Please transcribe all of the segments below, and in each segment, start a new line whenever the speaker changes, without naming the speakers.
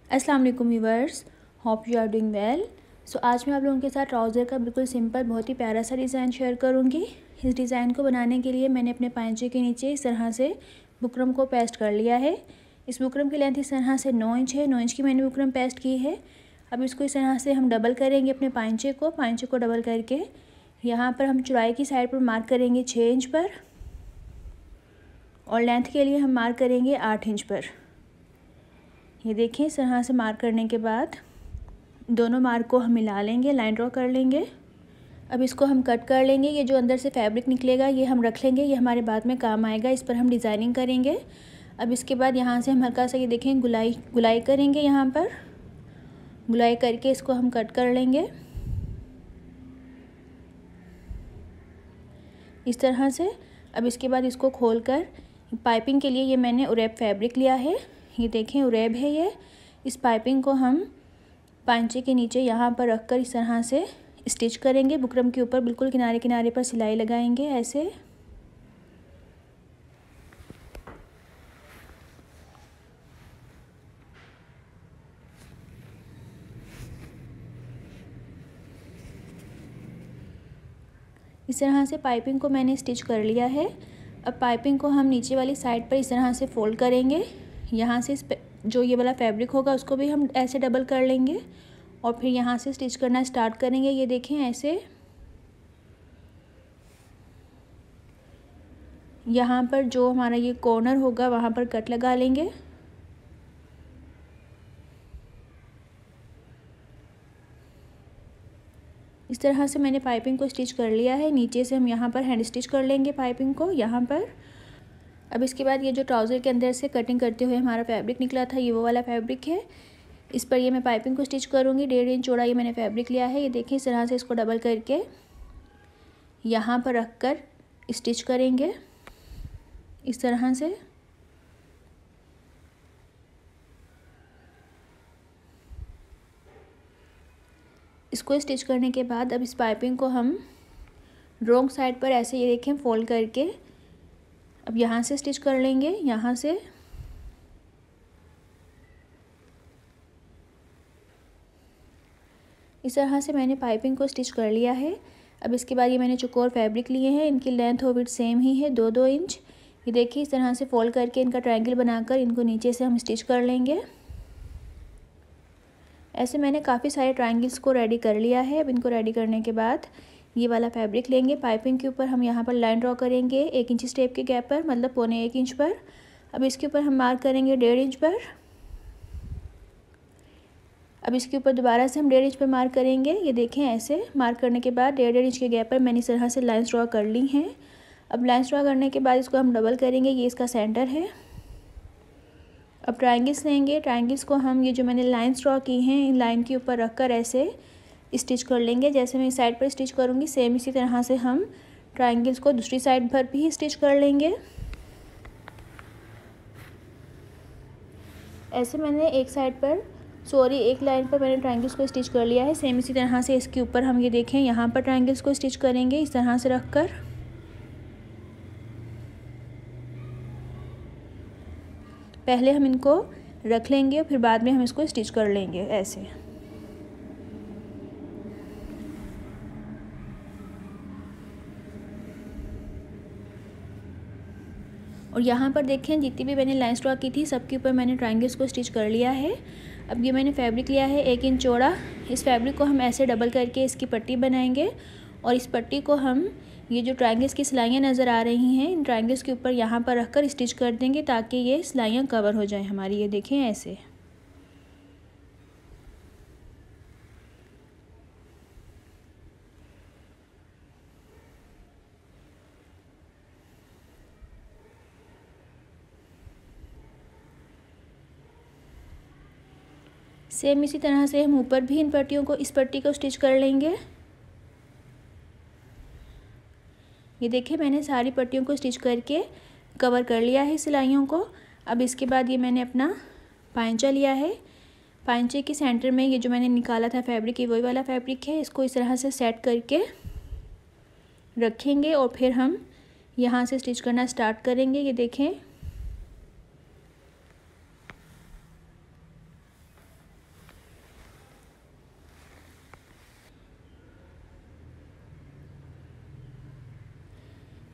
अस्सलाम वालेकुम viewers, hope you are doing well. आज मैं आप लोगों के साथ ट्राउज़र का बिल्कुल सिंपल बहुत ही प्यारा सा डिज़ाइन शेयर करूंगी। इस डिज़ाइन को बनाने के लिए मैंने अपने पांचे के नीचे इस तरह से बुकरम को पेस्ट कर लिया है। इस बुकरम की लेंथ इस तरह से 9 इंच है। 9 इंच की मैंने बुकरम पेस्ट की है। अब इसको इस तरह से हम डबल करेंगे अपने पांचे को डबल करके यहाँ पर हम चौड़ाई की साइड पर मार्क करेंगे 6 इंच पर और लेंथ के लिए हम मार्क करेंगे 8 इंच पर। ये देखें, इस तरह से मार्क करने के बाद दोनों मार्क को हम मिला लेंगे, लाइन ड्रॉ कर लेंगे। अब इसको हम कट कर लेंगे। ये जो अंदर से फैब्रिक निकलेगा ये हम रख लेंगे, ये हमारे बाद में काम आएगा। इस पर हम डिज़ाइनिंग करेंगे। अब इसके बाद यहाँ से हम हल्का सा ये देखें गुलाई करेंगे। यहाँ पर गुलाई करके इसको हम कट कर लेंगे इस तरह से। अब इसके बाद इसको खोलकर पाइपिंग के लिए ये मैंने उरेब फैब्रिक लिया है। ये देखें, उरेब है ये। इस पाइपिंग को हम पांचे के नीचे यहाँ पर रखकर इस तरह से स्टिच करेंगे। बुकरम के ऊपर बिल्कुल किनारे किनारे पर सिलाई लगाएंगे ऐसे। इस तरह से पाइपिंग को मैंने स्टिच कर लिया है। अब पाइपिंग को हम नीचे वाली साइड पर इस तरह से फोल्ड करेंगे। यहाँ से जो ये वाला फैब्रिक होगा उसको भी हम ऐसे डबल कर लेंगे और फिर यहाँ से स्टिच करना स्टार्ट करेंगे। ये देखें, ऐसे यहाँ पर जो हमारा ये कॉर्नर होगा वहाँ पर कट लगा लेंगे। इस तरह से मैंने पाइपिंग को स्टिच कर लिया है। नीचे से हम यहाँ पर हैंड स्टिच कर लेंगे पाइपिंग को यहाँ पर। अब इसके बाद ये जो ट्राउज़र के अंदर से कटिंग करते हुए हमारा फैब्रिक निकला था, ये वो वाला फैब्रिक है। इस पर ये मैं पाइपिंग को स्टिच करूँगी। 1.5 इंच चौड़ा ये मैंने फैब्रिक लिया है। ये देखिए, इस तरह से इसको डबल करके यहाँ पर रख कर स्टिच करेंगे इस तरह से। इसको स्टिच करने के बाद अब इस पाइपिंग को हम रॉन्ग साइड पर ऐसे ये देखें फोल्ड करके अब यहाँ से स्टिच कर लेंगे। यहाँ से इस तरह से मैंने पाइपिंग को स्टिच कर लिया है। अब इसके बाद ये मैंने चौकोर फैब्रिक लिए हैं। इनकी लेंथ और विड्थ सेम ही है, 2-2 इंच। ये देखिए, इस तरह से फोल्ड करके इनका ट्रायंगल बनाकर इनको नीचे से हम स्टिच कर लेंगे। ऐसे मैंने काफ़ी सारे ट्रायंगल्स को रेडी कर लिया है। अब इनको रेडी करने के बाद ये वाला फैब्रिक लेंगे। पाइपिंग के ऊपर हम यहाँ पर लाइन ड्रॉ करेंगे 1 इंच स्टेप के गैप पर, मतलब 1.25 इंच पर। अब इसके ऊपर हम मार्क करेंगे 1.5 इंच पर। अब इसके ऊपर दोबारा से हम 1.5 इंच पर मार्क करेंगे। ये देखें, ऐसे मार्क करने के बाद 1.5 इंच के गैप पर मैंने इस तरह से लाइन्स ड्रॉ कर ली हैं। अब लाइन्स ड्रॉ करने के बाद इसको हम डबल करेंगे। ये इसका सेंटर है। अब ट्रायंगल्स लेंगे। ट्रायंगल्स को हम ये जो मैंने लाइन्स ड्रॉ की हैं इन लाइन के ऊपर रखकर ऐसे स्टिच कर लेंगे। जैसे मैं इस साइड पर स्टिच करूँगी सेम इसी तरह से हम ट्रायंगल्स को दूसरी साइड पर भी स्टिच कर लेंगे। ऐसे मैंने एक लाइन पर मैंने ट्रायंगल्स को स्टिच कर लिया है। सेम इसी तरह से इसके ऊपर हम ये देखें यहाँ पर ट्रायंगल्स को स्टिच करेंगे इस तरह से रखकर। पहले हम इनको रख लेंगे और फिर बाद में हम इसको स्टिच कर लेंगे ऐसे। और यहाँ पर देखें, जितनी भी मैंने लाइन्स ड्रॉ की थी सबके ऊपर मैंने ट्रायंगल्स को स्टिच कर लिया है। अब ये मैंने फैब्रिक लिया है 1 इंच चौड़ा। इस फैब्रिक को हम ऐसे डबल करके इसकी पट्टी बनाएंगे और इस पट्टी को हम ये जो ट्रायंगल्स की सिलाइयाँ नज़र आ रही हैं इन ट्रायंगल्स के ऊपर यहाँ पर रखकर स्टिच कर देंगे ताकि ये सिलाइयाँ कवर हो जाएं हमारी। ये देखें, ऐसे। सेम इसी तरह से हम ऊपर भी इस पट्टी को स्टिच कर लेंगे। ये देखिए, मैंने सारी पट्टियों को स्टिच करके कवर कर लिया है सिलाइयों को। अब इसके बाद ये मैंने अपना पांचा लिया है। पांचे के सेंटर में ये जो मैंने निकाला था फैब्रिक, ये वही वाला फैब्रिक है। इसको इस तरह से सेट करके रखेंगे और फिर हम यहाँ से स्टिच करना स्टार्ट करेंगे। ये देखें,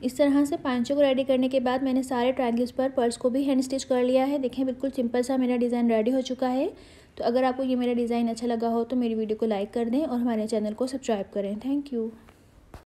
इस तरह से पांचों को रेडी करने के बाद मैंने सारे ट्रायंगल्स पर पर्स को भी हैंड स्टिच कर लिया है। देखें बिल्कुल सिंपल सा मेरा डिज़ाइन रेडी हो चुका है। तो अगर आपको ये मेरा डिज़ाइन अच्छा लगा हो तो मेरी वीडियो को लाइक कर दें और हमारे चैनल को सब्सक्राइब करें। Thank you.